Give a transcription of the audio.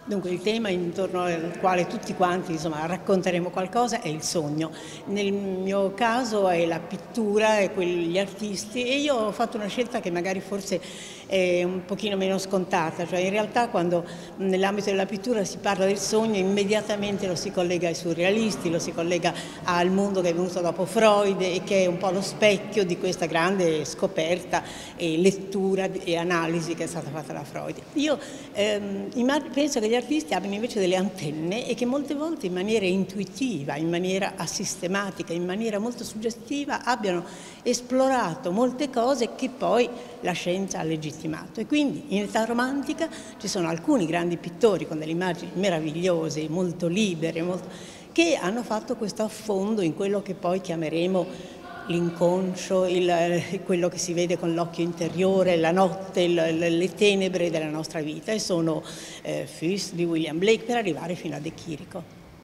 Dunque il tema intorno al quale tutti quanti insomma, racconteremo qualcosa è il sogno. Nel mio caso è la pittura e gli artisti, e io ho fatto una scelta che magari forse è un pochino meno scontata, cioè in realtà quando nell'ambito della pittura si parla del sogno immediatamente lo si collega ai surrealisti, lo si collega al mondo che è venuto dopo Freud e che è un po' lo specchio di questa grande scoperta e lettura e analisi che è stata fatta da Freud. Io penso che gli artisti abbiano invece delle antenne e che molte volte in maniera intuitiva, in maniera asistematica, in maniera molto suggestiva abbiano esplorato molte cose che poi la scienza ha legittimato. E quindi in età romantica ci sono alcuni grandi pittori con delle immagini meravigliose, molto libere, che hanno fatto questo affondo in quello che poi chiameremo l'inconscio, quello che si vede con l'occhio interiore, la notte, le tenebre della nostra vita, e sono Fus di William Blake per arrivare fino a De Chirico.